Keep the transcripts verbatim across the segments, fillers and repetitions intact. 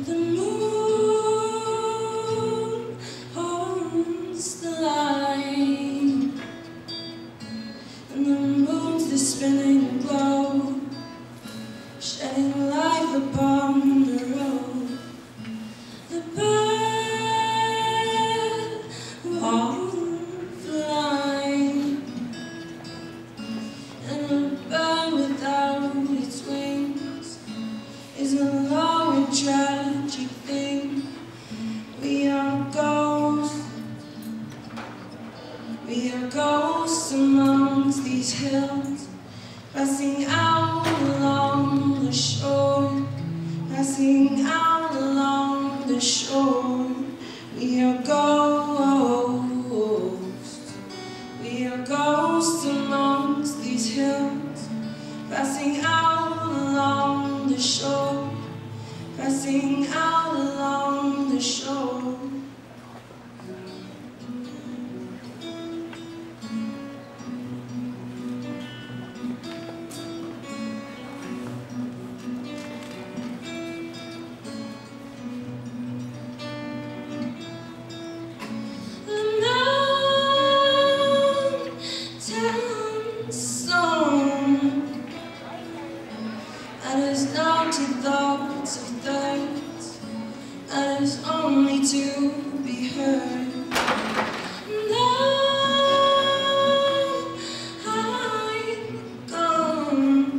The moon holds the light, and the moon's the spinning globe, shedding life upon the road. The bird won't fly, and a bird without its wings is a low and tragic thing. We are ghosts, we are ghosts amongst these hills, passing out along the shore, passing out along the shore. We are ghosts, we are ghosts amongst these hills, passing out along the shore, passing out along the shore. That is not to thoughts of thirds, that is only to be heard. Now I'm gone,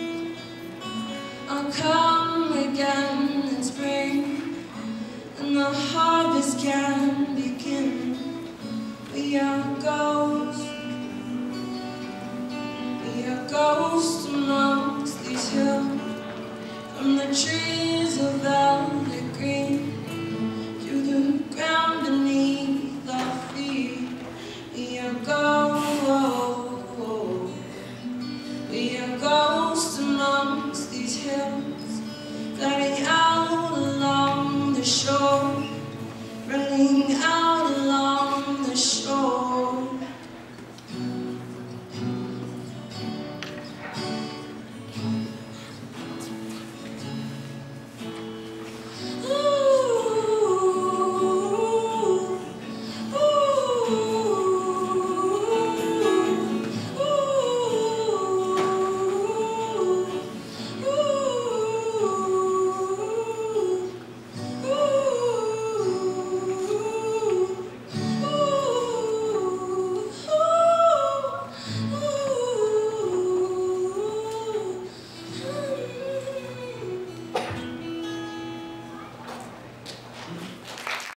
I'll come again in spring, and the harvest can begin. We are ghosts, we are ghosts amongst these hills, from the trees of the